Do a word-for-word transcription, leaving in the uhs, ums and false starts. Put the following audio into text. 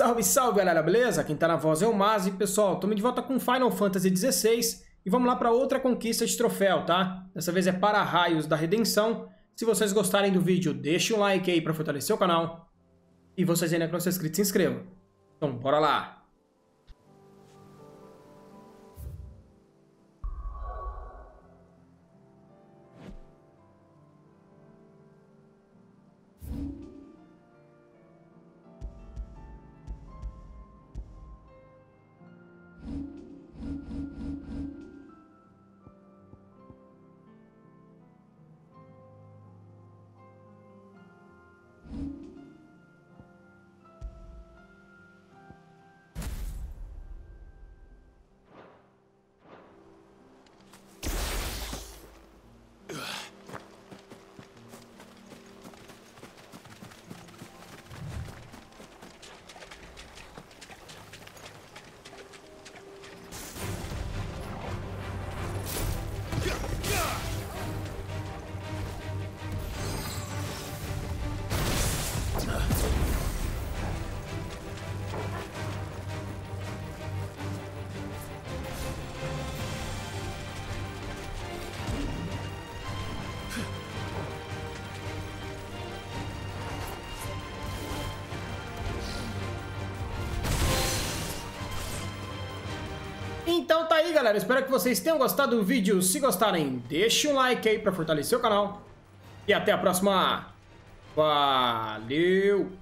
Salve, salve, galera, beleza? Quem tá na voz é o Mazi. Pessoal, estamos de volta com Final Fantasy dezesseis e vamos lá para outra conquista de troféu, tá? Dessa vez é Para-Raios da Redenção. Se vocês gostarem do vídeo, deixe um like aí para fortalecer o canal. E vocês ainda que não são inscritos, se inscrevam. Então, bora lá! Então tá aí, galera, espero que vocês tenham gostado do vídeo. Se gostarem, deixe um like aí pra fortalecer o canal. E até a próxima. Valeu!